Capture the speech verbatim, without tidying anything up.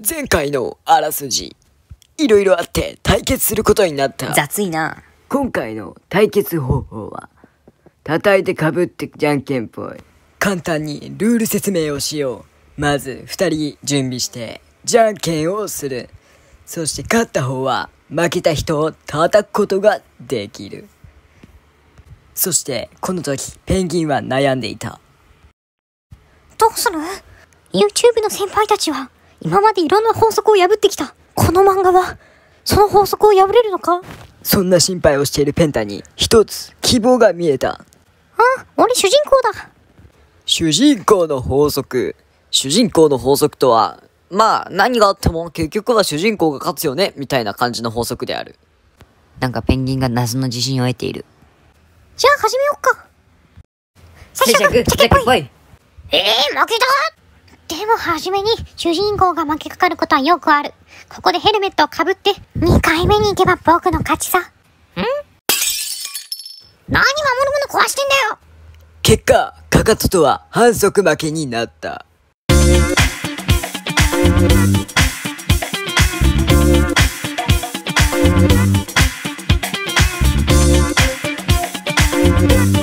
前回のあらすじ、いろいろあって対決することになった。 雑いな。 今回の対決方法は、叩いてかぶってじゃんけんぽい。 簡単にルール説明をしよう。まずふたり準備してじゃんけんをする。そして勝った方は負けた人を叩くことができる。そしてこの時ペンギンは悩んでいた。 どうする？ YouTube の先輩たちは今までいろんな法則を破ってきた。この漫画はその法則を破れるのか？ そんな心配をしているペンタに一つ希望が見えた。 あ、俺主人公だ。 主人公の法則。主人公の法則とは、まあ何があっても結局は主人公が勝つよねみたいな感じの法則である。 なんかペンギンが謎の自信を得ている。 じゃあ始めよっか。最初はチェケっぽい。えー、負けた。でも初めに主人公が負けかかることはよくある。ここでヘルメットをかぶってにかいめに行けば僕の勝ちさ。ん？何守るもの壊してんだよ。 結果、かかととは反則負けになった。 うん。